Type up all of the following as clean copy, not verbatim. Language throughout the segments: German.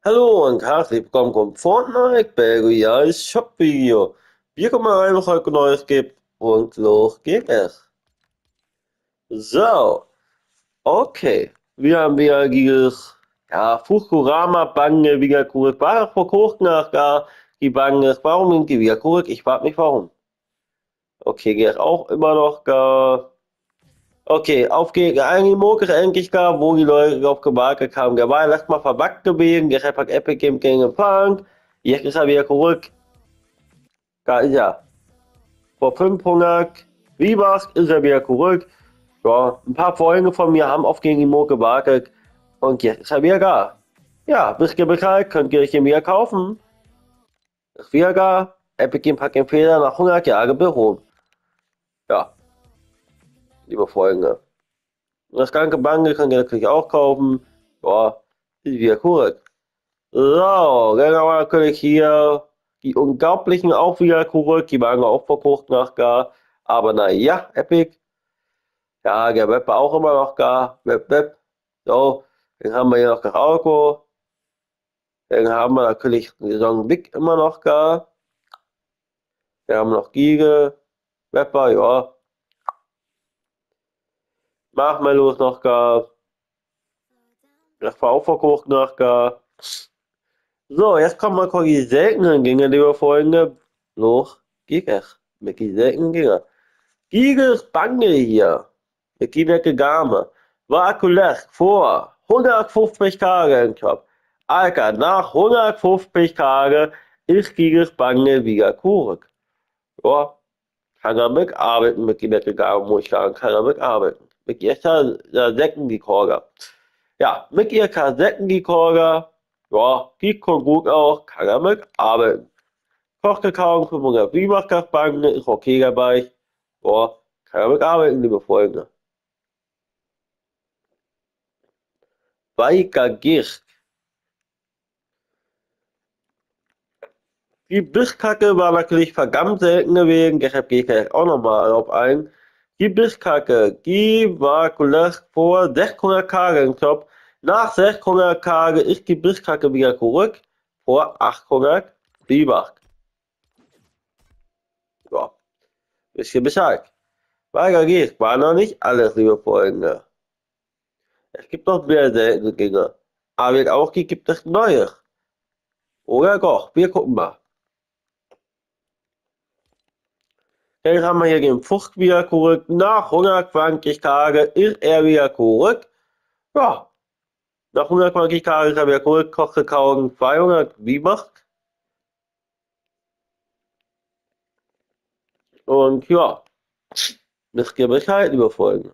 Hallo und herzlich willkommen zum Fortnite Battle Shop Video. Wir gucken mal rein, was heute Neues gibt und los geht es. So, okay. Wir haben wieder dieses, Fukurama Bange wieder zurück. War das vor kurzem nach da, die Bange, warum sind die wieder zurück? Ich frag mich warum. Okay, geht auch immer noch da. Okay, auf gegen Animo eigentlich gab, wo die Leute drauf gewartet haben. Der war erst mal verbuggt gewesen, der hat Epic Game gegen Punk. Jetzt ist er wieder zurück. Da ist er. Vor 500 V-Bucks ist er wieder zurück. Ja, ein paar Freunde von mir haben auf gegen Imo gewartet. Und jetzt ist er wieder da. Ja, wisst ihr Bescheid, könnt ihr euch den wieder kaufen. Ist wieder da. Epic Game hat den Fehler nach 100 Jahren behoben. Ja, liebe Freunde. Das ganze Bundle könnt ihr natürlich auch kaufen. Ja, ist wieder cool. So, dann haben wir natürlich hier die Unglaublichen auch wieder zurück. Die waren auch vor kurzem noch da. Aber naja, Epic. Ja, der Web war auch immer noch da. Web. So, dann haben wir hier noch das Auto. Dann haben wir natürlich die Saison Big immer noch da. Wir haben noch Giga. Webber, ja. Marshmallows noch da. Das war auch vor kurzem noch da. So, jetzt kommen wir zu die seltenen Dinge, liebe Freunde. Los, Gigas. Mit die seltenen Dinge. Gigas Bange hier. Mit die nette Dame. War Kulesk vor 150 Tagen im Job. Alter, nach 150 Tagen ist Gigas Bange wieder zurück. Ja, kann er mitarbeiten mit die nette Dame, muss ich sagen. Kann er mitarbeiten. Mit ihr Kassettenrekorder. Ja, mit ihr Kassettenrekorder. Ja, die kommt gut auch, kann er mitarbeiten. Kochkakao 500 Biberkraftbanken ist okay dabei. Ja, kann er mitarbeiten, liebe Freunde. Weiter Gicht. Die Bisskacke war natürlich verdammt selten gewesen, deshalb gehe ich gleich auch nochmal darauf ein. Die Bisskacke, die war zuletzt vor 600 Tage im Shop. Nach 600 Tagen ist die Bisskacke wieder zurück. Vor 800 Biber. Ja, wisst ihr Bescheid. Weiter geht's, war noch nicht alles, liebe Freunde. Es gibt noch mehr seltene Dinge. Aber auch die gibt es neue. Oder doch, wir gucken mal. Dann haben wir hier den Fuchs wieder zurück. Nach 120 Tagen ist er wieder zurück. Ja, nach 120 Tagen ist er wieder zurück. Kostet 1200 V-Bucks. Und ja, wisst ihr Bescheid, liebe Freunde.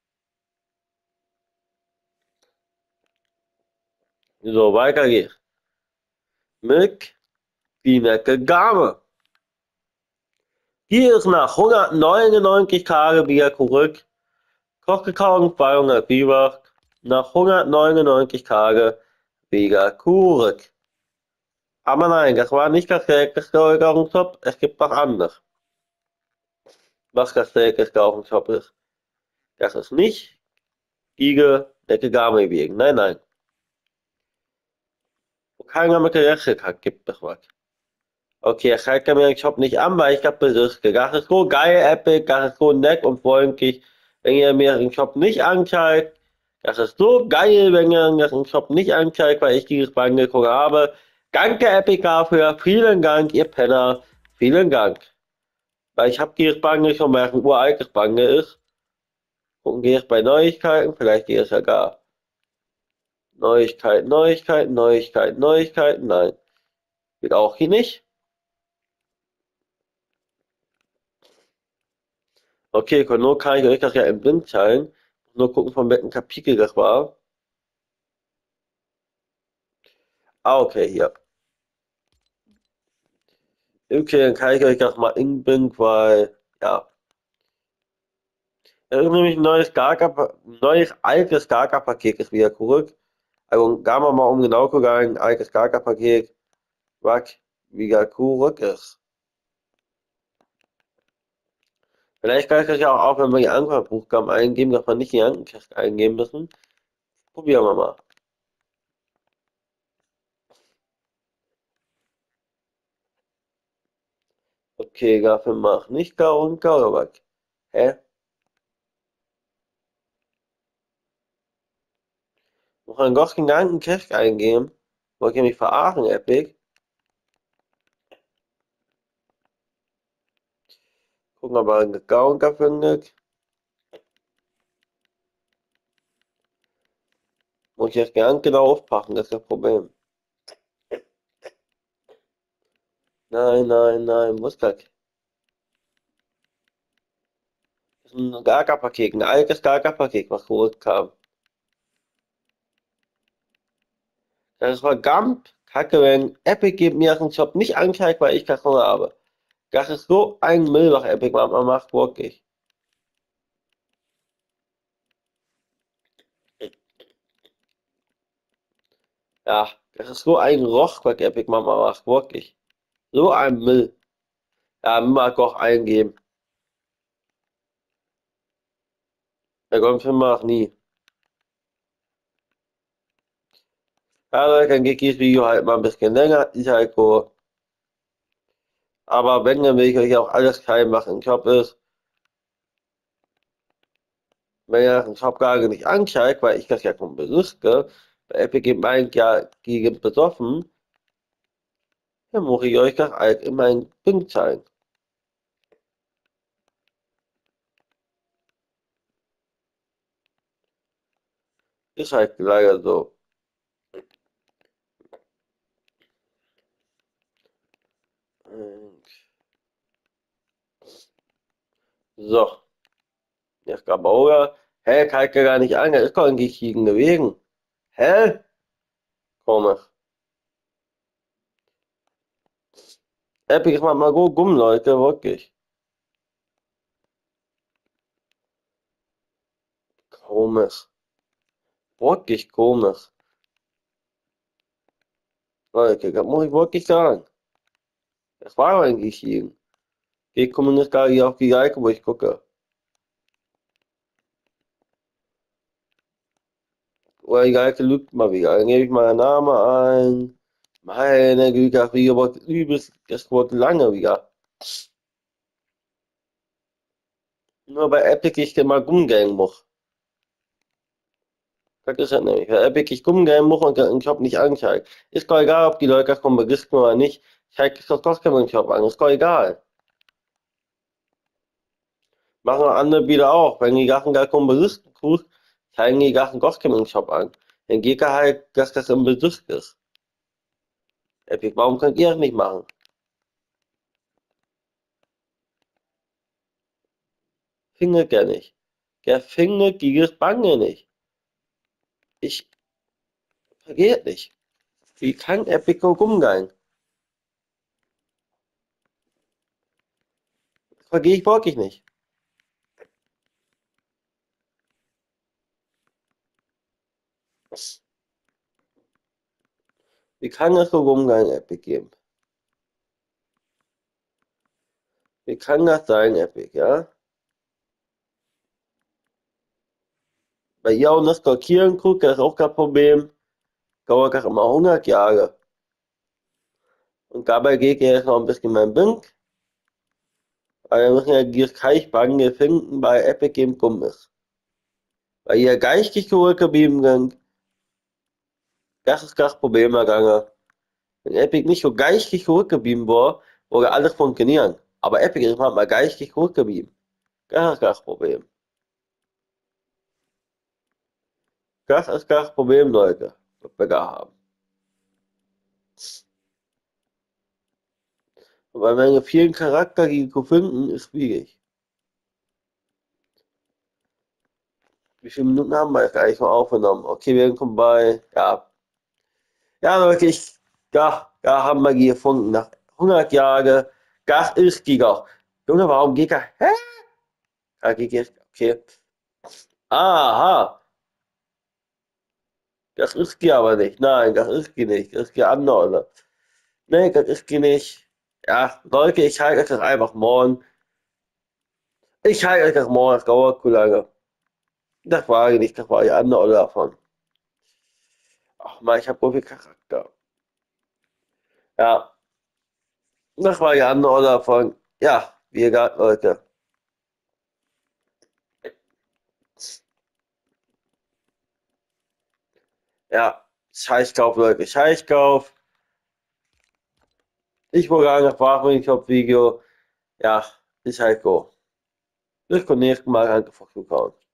So, weiter geht's. Mit die nette Dame. Hier ist nach 199 Tagen wieder zurück. Kochgekauen 200 Biber. Nach 199 Tagen wieder zurück. Aber nein, das war nicht das Steuerungsshop. Es gibt noch anderes. Was das Steuerungsshop ist. Das ist nicht Igel, Decke Game wegen. Nein, nein. Wo keiner mit gerechnet hat, gibt es was. Okay, ich zeige mir den Shop nicht an, weil ich habe berichtet. Das ist so geil, Epic, das ist so nett und freundlich. Wenn ihr mir den Shop nicht anzeigt, das ist so geil, wenn ihr den Shop nicht anzeigt, weil ich dieses Band geguckt habe. Danke, Epic, dafür. Vielen Dank, ihr Penner. Vielen Dank. Weil ich habe dieses Band schon, weil es ein uraltes Band ist. Gucken gehe ich bei Neuigkeiten, vielleicht geht es ja gar. Neuigkeiten. Nein. Geht auch hier nicht. Okay, nur kann ich euch das ja im Blind teilen. Nur gucken, von welchem Kapitel das war. Ah, okay, hier. Okay, dann kann ich euch das mal in Blind, weil, ja. Es ist nämlich ein neues altes Gaga-Paket ist wieder zurück. Also, gehen wir mal um genau zu sein, altes Gaga-Paket, was wieder zurück ist. Vielleicht kann ich das ja auch, wenn wir die Anfangsbuchstaben eingeben, dass wir nicht die Anfangsbuchstaben eingeben müssen. Probieren wir mal. Okay, dafür mach nicht Gau und Gauerback. Hä? Noch einen Gott Gedanken Cash eingeben? Wollt ihr mich verarschen, Epic? Gucken, ob er einen Gau und findet. Muss ich jetzt ganz genau aufpassen, das ist das Problem. Nein, nein, nein, muss gleich. Das ist ein Gaga-Paket, ein altes Gaga-Paket, was zurückkam. Das war verdammt kacke, wenn Epic gibt mir den Shop nicht anzeigt, weil ich keinen Hunger habe. Das ist so ein Müll, was Epic manchmal macht, wirklich. Ja, das ist so ein Roch, was Epic manchmal macht, wirklich. So ein Müll. Ja, mal auch eingeben. Der kommt für mich nie. Ja, Leute, dann geht dieses Video halt mal ein bisschen länger. Ist halt so. Aber wenn, dann will ich euch auch alles klein machen. Shop ist, wenn ihr den Shop gar nicht anzeigt, weil ich das ja schon berichte, bei Epic meint ja gegen besoffen, dann muss ich euch das allgemein Ding zeigen. Ist halt leider so. So, jetzt gab Auge. Hä, kann ich gar nicht an, er ist doch eigentlich gegen gewesen. Hä? Komisch. Epic ist manchmal so dumm, Leute, wirklich. Komisch. Wirklich komisch. Leute, das muss ich wirklich sagen. Das war eigentlich gegen. Ich komme nicht gar nicht auf die Seite, wo ich gucke. Oder die Seite lügt mal wieder. Dann gebe ich meinen Namen ein. Meine Güte, das Video wird übelst, das wird lange wieder. Nur bei Epic ich immer rumgehen muss. Das ist ja nämlich. Bei Epic ich rumgehen muss und den Shop nicht anzeigt. Ist doch egal, ob die Leute das von berichten oder nicht. Zeigt es doch trotzdem den Shop an. Ist doch egal. Machen wir andere wieder auch. Wenn die Sachen gar keinen berichten tust, zeigen die Sachen trotzdem den Shop an. Dann geht er halt, dass das im Besitz ist. Epic, warum könnt ihr das nicht machen? Findet er nicht. Der findet dieses Bange nicht. Ich vergeht nicht. Wie kann Epic so umgehen? Das vergehe ich wirklich nicht. Wie kann das so umgehen, Epic geben? Wie kann das sein, Epic, ja? Bei ihr auch das Blockieren guckt, das ist auch kein Problem. Dauert auch immer 100 Jahre. Und dabei geht jetzt noch ein bisschen mein Bink. Weil wir müssen ja dieses Teichbange finden, bei Epic Game dumm ist. Weil ihr geistig zurückgeblieben sind, das ist das Problem gegangen. Wenn Epic nicht so geistig zurückgeblieben war, würde alles funktionieren. Aber Epic ist manchmal geistig zurückgeblieben. Das ist das Problem. Das ist das Problem, Leute, was wir da haben. Und bei meinen vielen Charakter, die zu finden, ist schwierig. Wie viele Minuten haben wir jetzt eigentlich noch aufgenommen? Okay, wir kommen bei, ja. Ja, Leute, da haben wir die gefunden. Nach 100 Jahren, das ist Giga. Junge, warum Giga? Hä? Ah, Giga, okay. Aha, das ist die aber nicht. Nein, das ist die nicht. Das ist die andere. Nee, das ist die nicht. Ja, Leute, ich halte euch das einfach morgen. Ich halte euch das morgen, das dauert zu lange. Das war ich nicht, das war die andere davon. Ach man, ich habe so viel Charakter. Ja, das war die andere davon. Ja, wie gesagt, Leute. Ja, Scheißkauf, Leute, Scheißkauf. Ich wollte eigentlich warten, ich habe Video. Ja, ist halt go. Dus kon neergemaakt aan de